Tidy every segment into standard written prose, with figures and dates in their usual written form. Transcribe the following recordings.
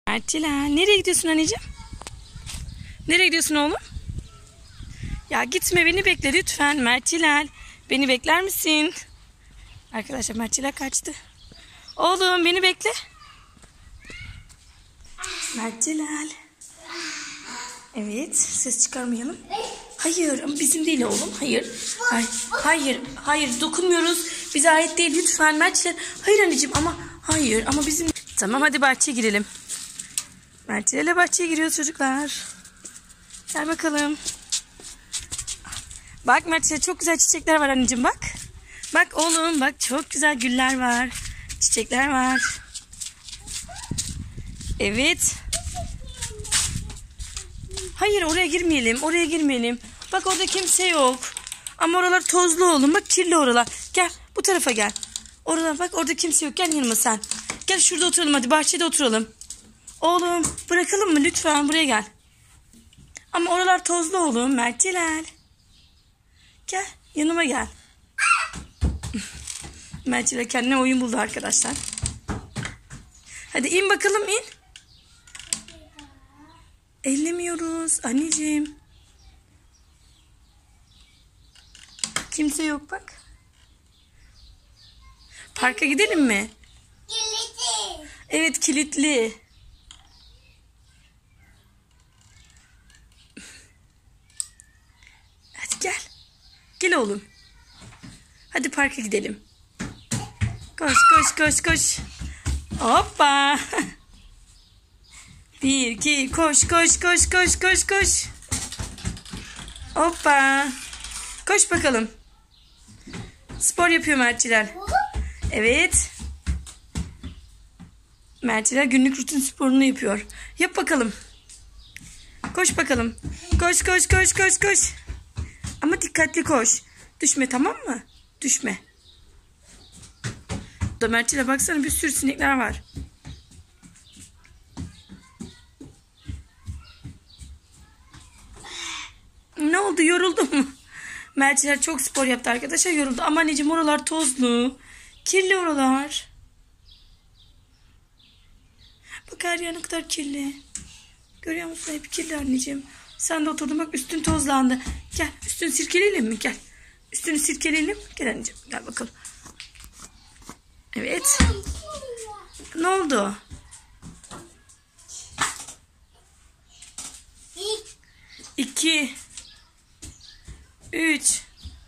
Mertçiler, nereye gidiyorsun anneciğim? Nereye gidiyorsun oğlum? Ya gitme, beni bekle lütfen Mertçiler. Beni bekler misin? Arkadaşlar Mertçiler kaçtı. Oğlum beni bekle. Mertçiler. Evet, ses çıkarmayalım. Hayır ama bizim değil oğlum. Hayır. Hayır dokunmuyoruz. Bize ait değil lütfen Mertçiler. Hayır anneciğim ama hayır ama bizim. Tamam hadi bahçeye girelim. Mertçilerle bahçeye giriyoruz çocuklar. Gel bakalım. Bak Mertçiler, çok güzel çiçekler var anneciğim bak. Bak oğlum bak, çok güzel güller var. Çiçekler var. Evet. Hayır oraya girmeyelim. Oraya girmeyelim. Bak orada kimse yok. Ama oralar tozlu oğlum. Bak kirli oralar. Gel bu tarafa gel. Oralar bak, orada kimse yok. Gel yanıma sen. Gel şurada oturalım hadi. Bahçede oturalım. Oğlum bırakalım mı lütfen, buraya gel. Ama oralar tozlu oğlum. Mertçiler. Gel yanıma gel. Mertçiler kendine oyun buldu arkadaşlar. Hadi in bakalım, in. Ellemiyoruz anneciğim. Kimse yok bak. Parka gidelim mi? Kilitli. Evet kilitli. Hadi gel. Gel oğlum. Hadi parka gidelim. Koş koş koş koş. Hoppa. 1, 2, koş koş koş koş koş koş. Hoppa. Koş bakalım. Spor yapıyor Mertçiler. Evet. Mertçiler günlük rutin sporunu yapıyor. Yap bakalım. Koş bakalım. Koş koş koş koş koş. Ama dikkatli koş. Düşme, tamam mı? Düşme. Da Mertçiler baksana, bir sürü sinekler var. Ne oldu, yoruldun mu? Mertçiler çok spor yaptı arkadaşlar, yoruldu. Ama anneciğim oralar tozlu. Kirli oralar. Bak her yer ne kadar kirli. Görüyor musun, hep kirli anneciğim. Sen de oturdun bak, üstün tozlandı. Gel üstünü sirkeleyelim mi, gel. Üstünü sirkeleyelim. Gel anneciğim, gel bakalım. Evet. Ne oldu? 2 3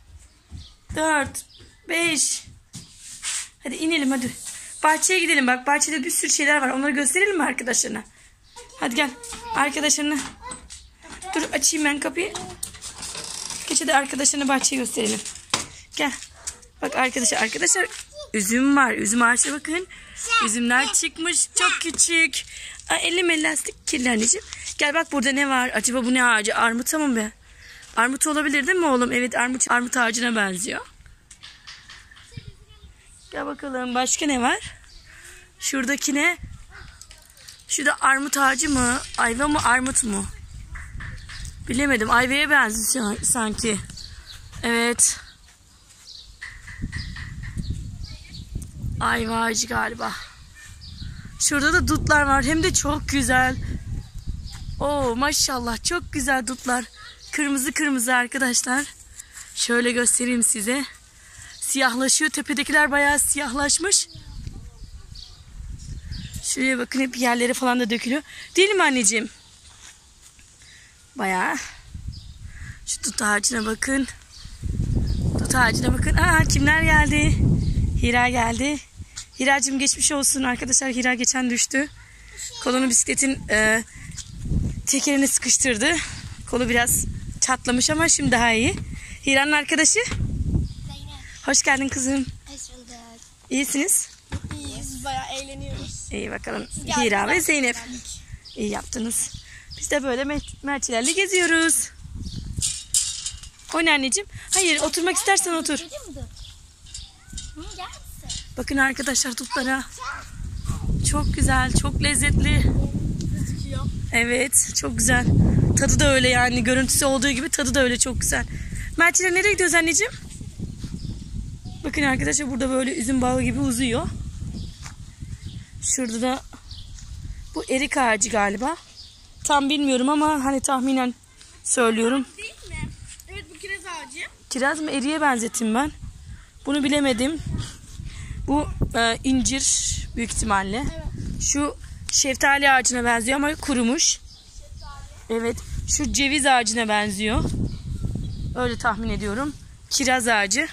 4 5. Hadi inelim hadi. Bahçeye gidelim, bak bahçede bir sürü şeyler var. Onları gösterelim mi arkadaşlarına? Hadi gel arkadaşlarına. Dur açayım ben kapıyı. Geç hadi arkadaşlarına bahçeyi gösterelim. Gel. Bak arkadaşlar üzüm var. Üzüm ağaçta bakın. Üzümler çıkmış. Çok küçük. Elim lastik kirli anneciğim. Gel bak burada ne var? Acaba bu ne ağacı? Armut mı be? Armut olabilir değil mi oğlum? Evet armut ağacına benziyor. Gel bakalım başka ne var? Şuradaki ne? Şurada armut ağacı mı? Ayva mı armut mu? Bilemedim. Ayvaya benziyor sanki. Evet. Ayva ağacı galiba. Şurada da dutlar var. Hem de çok güzel. Oo maşallah çok güzel dutlar. Kırmızı kırmızı arkadaşlar. Şöyle göstereyim size. Siyahlaşıyor. Tepedekiler bayağı siyahlaşmış. Şuraya bakın, hep yerlere falan da dökülüyor. Değil mi anneciğim? Bayağı. Şu dut ağacına bakın. Dut ağacına bakın. Kimler geldi? Hira geldi. Hiracığım geçmiş olsun arkadaşlar. Hira geçen düştü. Kolunu bisikletin tekerine sıkıştırdı. Kolu biraz çatlamış ama şimdi daha iyi. Hira'nın arkadaşı. Zeynep. Hoş geldin kızım. Hoş bulduk. İyisiniz? İyiyiz. Bayağı eğleniyoruz. İyi bakalım. Hira ve Zeynep. İyi yaptınız. Biz de böyle Mertçilerle geziyoruz. O ne anneciğim? Hayır, oturmak istersen otur. Bakın arkadaşlar dutlara. Çok güzel, çok lezzetli. Evet, çok güzel. Tadı da öyle yani. Görüntüsü olduğu gibi tadı da öyle, çok güzel. Mertçiler nereye gidiyoruz anneciğim? Bakın arkadaşlar burada böyle üzüm bağı gibi uzuyor. Şurada da Bu erik ağacı galiba. Tam bilmiyorum ama hani tahminen söylüyorum. Değil mi? Evet, bu kiraz ağacı. Kiraz mı eriye benzettim ben. Bunu bilemedim. Bu incir büyük ihtimalle. Evet. Şu şeftali ağacına benziyor ama kurumuş. Evet. Şu ceviz ağacına benziyor. Öyle tahmin ediyorum. Kiraz ağacı.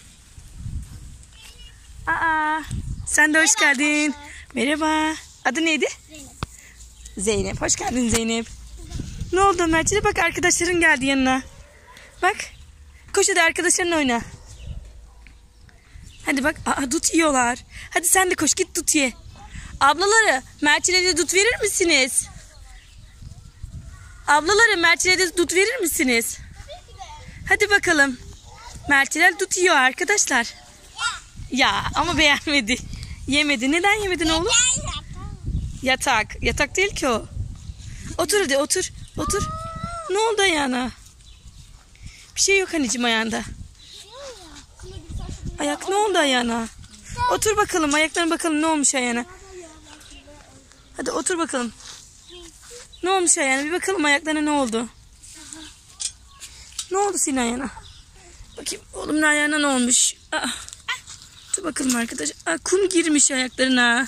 Aa, sen de hoş geldin. Merhaba. Adı neydi? Zeynep. Zeynep. Hoş geldin Zeynep. Ne oldu Mert'ciğim? Bak arkadaşların geldi yanına. Bak. Koş hadi arkadaşlarınla oyna. Hadi bak. Aa, dut yiyorlar. Hadi sen de koş git dut ye. Ablaları Mert'e de dut verir misiniz? Ablaları Mert'e de dut verir misiniz? Hadi bakalım. Mert'ler dut yiyor arkadaşlar. Ya ama beğenmedi. Yemedi. Neden yemedin oğlum? Yatak. Yatak değil ki o. Otur hadi otur. Otur. Ne oldu ayağına? Bir şey yok anneciğim ayağında. Ayak ne oldu ayağına? Otur bakalım ayaklarına bakalım ne olmuş ayağına. Hadi otur bakalım. Ne olmuş ayağına? Bir bakalım ayaklarına ne oldu? Ne oldu senin ayağına? Bakayım oğlumun ayağına ne olmuş? Dur bakalım arkadaş. Kum girmiş ayaklarına.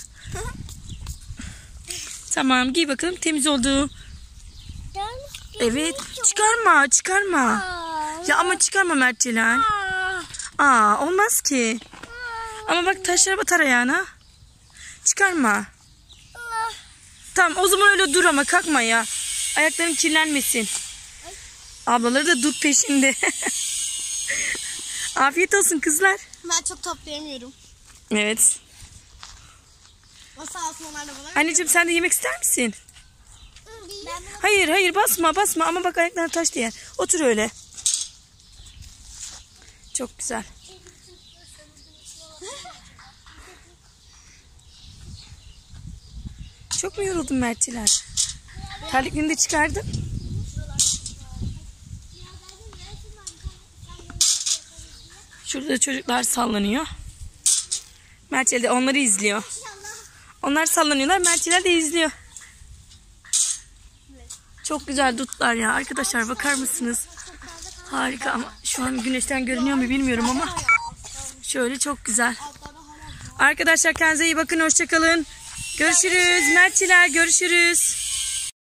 Tamam giy bakalım temiz oldu. Evet çıkarma çıkarma. Ya ama çıkarma Mertçeler. Olmaz ki. Ama bak taşlara batar ayağına. Çıkarma. Tamam o zaman öyle dur ama kalkma ya. Ayakların kirlenmesin. Ablaları da dut peşinde. Afiyet olsun kızlar. Ben çok toplayamıyorum. Evet. O sağ olsun, onlar da bana. Anneciğim sen de yemek ister misin? Ben Hayır basma ama bak ayaklarına taş değer. Otur öyle. Çok güzel. Çok mu yoruldun Mertçiler? Terliklerini de çıkardın. Şurada da çocuklar sallanıyor. Mertçiler de onları izliyor. Onlar sallanıyorlar. Mertçiler de izliyor. Çok güzel dutlar ya. Arkadaşlar bakar mısınız? Harika ama şu an güneşten görünüyor mu bilmiyorum ama şöyle çok güzel. Arkadaşlar kendinize iyi bakın. Hoşça kalın. Görüşürüz. Mertçiler görüşürüz.